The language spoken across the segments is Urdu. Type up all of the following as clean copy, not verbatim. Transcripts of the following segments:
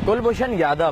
کلبھوشن یادو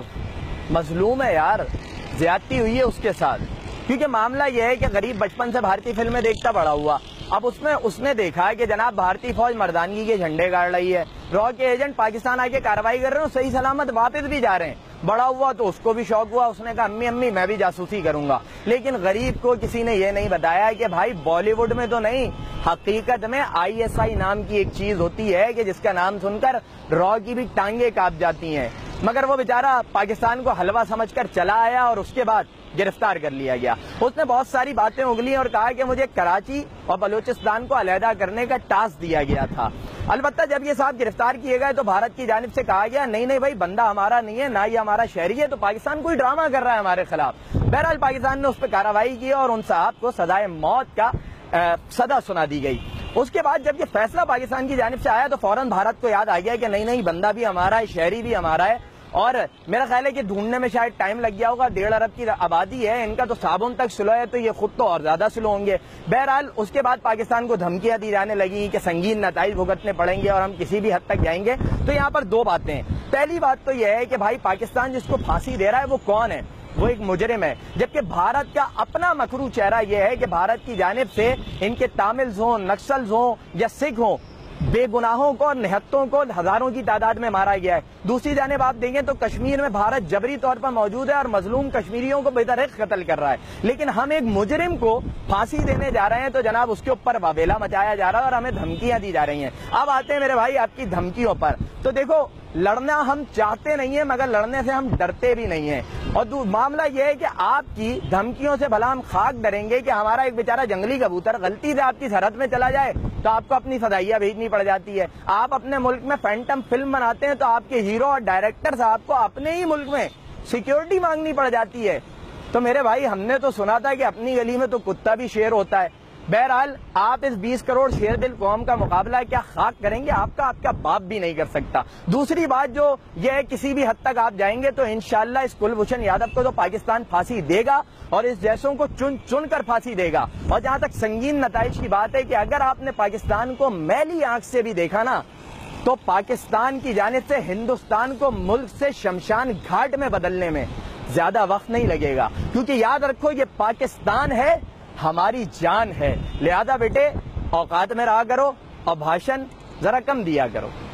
مظلوم ہے یار، زیادتی ہوئی ہے اس کے ساتھ، کیونکہ معاملہ یہ ہے کہ غریب بچپن سے بھارتی فلمیں دیکھتا بڑا ہوا. اب اس نے دیکھا کہ جناب بھارتی فوج مردانگی کے جھنڈے گاڑ رہی ہے، را کے ایجنٹ پاکستان آ کے کارروائی کر رہے ہیں، صحیح سلامت واپس بھی جا رہے ہیں. بڑا ہوا تو اس کو بھی شوق ہوا، اس نے کہا امی میں بھی جاسوسی کروں گا. لیکن غریب کو کسی نے یہ نہیں بتایا کہ بھائی بالی ووڈ میں تو نہیں، حقیقت میں ISI نام کی ایک چیز ہوتی ہے کہ جس کا نام سن کر را کی بھی ٹانگیں کانپ جاتی ہیں. مگر وہ بیچارہ پاکستان کو حلوہ سمجھ کر چلا آیا اور اس کے بعد گرفتار کر لیا گیا. اس نے بہت ساری باتیں اگلی اور کہا کہ مجھے کراچی اور بلوچستان کو علیحدہ کرنے کا ٹاسک دیا گیا تھا. البتہ جب یہ صاحب گرفتار کیے گئے تو بھارت کی جانب سے کہا گیا نہیں بھائی، بندہ ہمارا نہیں ہے، نہ یہ ہمارا شہری ہے، تو پاکستان کوئی ڈرامہ کر رہا ہے ہمارے خلاف. بہرحال پاکستان نے اس پہ کارروائی کی اور ان صاحب کو سزائے موت کا سزا سنا دی گئی. اس کے بعد جب یہ فیصلہ پاکستان کی جانب سے آیا تو فوراً بھارت کو یاد آ گیا کہ نہیں بندہ بھی ہمارا ہے، شہری بھی ہمارا ہے. اور میرا خیال ہے کہ ڈھونڈنے میں شاید ٹائم لگ گیا ہوگا، 1.5 ارب کی آبادی ہے، ان کا تو صابن تک سلو ہے، تو یہ خود تو اور زیادہ سلو ہوں گے. بہرحال اس کے بعد پاکستان کو دھمکیاں دی جانے لگی کہ سنگین نتائج بھگتنے پڑیں گے اور ہم کسی بھی حد تک جائیں گے. تو یہاں پر دو باتیں ہیں. پہلی بات تو یہ ہے کہ بھائی پاکستان جس کو پھانسی دے رہا ہے وہ کون ہے؟ وہ ایک مجرم ہے. جبکہ بھارت کا اپنا مکرو چہرہ یہ ہے کہ بھارت کی جانب سے ان کے تاملز ہوں، نکسلز ہوں یا سکھ ہوں، بے گناہوں کو اور نہتوں کو ہزاروں کی تعداد میں مارا گیا ہے. دوسری جانب آپ دیکھیں تو کشمیر میں بھارت جبری طور پر موجود ہے اور مظلوم کشمیریوں کو بے دریغ قتل کر رہا ہے. لیکن ہم ایک مجرم کو پھانسی دینے جا رہے ہیں تو جناب اس کے اوپر واویلا مچایا جا رہا ہے اور ہمیں دھمکیاں دی جا رہی ہیں. اب آتے ہیں میرے بھائی آپ کی دھمکیوں پر. تو دیکھو، لڑنا ہم چاہتے نہیں ہیں مگر لڑنے سے ہم ڈرتے بھی نہیں ہیں. اور معاملہ یہ ہے کہ آپ کی دھمکیوں سے بھلا ہم خاک ڈریں گے کہ ہمارا ایک بیچارہ جنگلی کبوتر غلطی سے آپ کی سرحد میں چلا جائے تو آپ کو اپنی فضائیہ بھیجنی پڑ جاتی ہے. آپ اپنے ملک میں فینٹم فلم بناتے ہیں تو آپ کے ہیرو اور ڈائریکٹر صاحب کو اپنے ہی ملک میں سیکیورٹی مانگنی پڑ جاتی ہے. تو میرے بھائی ہم نے تو سنا تھا کہ اپنی گلی میں تو کتا بھی شیر ہوتا ہے. بہرحال آپ اس 20 کروڑ شیر دل قوم کا مقابلہ کیا خاک کریں گے؟ آپ کا باپ بھی نہیں کر سکتا. دوسری بات جو یہ ہے، کسی بھی حد تک آپ جائیں گے تو انشاءاللہ اس کلبھوشن یادو کو تو پاکستان پھانسی دے گا اور اس جیسوں کو چن کر پھانسی دے گا. اور جہاں تک سنگین نتائج کی بات ہے کہ اگر آپ نے پاکستان کو میلی آنکھ سے بھی دیکھا نا تو پاکستان کی جانب سے ہندوستان کو ملک سے شمشان گھاٹ میں بدلنے میں زیادہ وقت نہیں لگے گا. کیونکہ یاد رکھو یہ پاکستان ہے، ہماری جان ہے. لہذا بیٹے اوقات میں رہا کرو اور بھاشن ذرا کم دیا کرو.